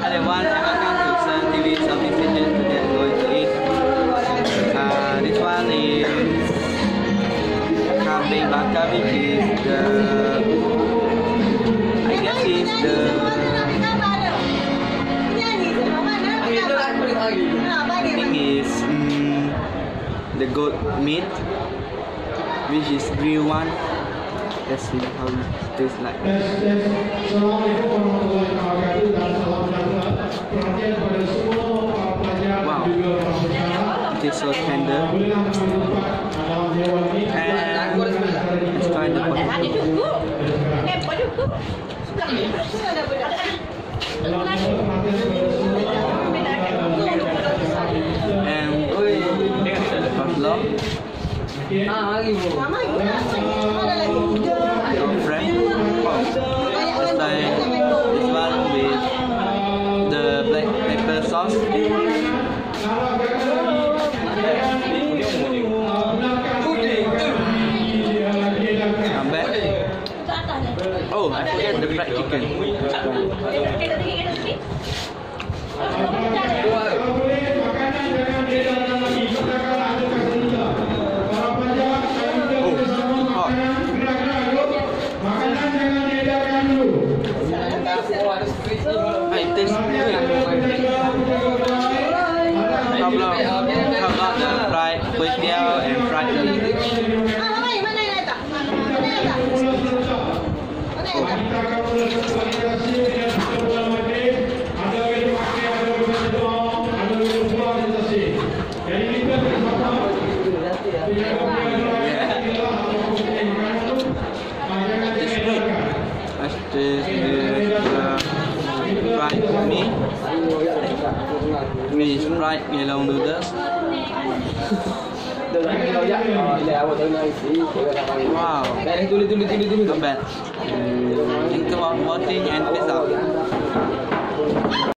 Hi everyone, welcome to Sun TV Southeast Asian. Today I'm going to eat. This one is kambing bakar, which is the, I guess is the thing is the goat meat, which is grilled one. Let's see how it tastes like. Wow, it is so tender. And let's try the potato. And buffalo. Friend. Let's try this one with the black pepper sauce. Come back. Oh, I forget the fried chicken. It tastes good. How about the fried kuey tiaw and fried meat? This is fried meat. This is fried yellow noodles. Wow, not bad. Thanks for watching and peace out.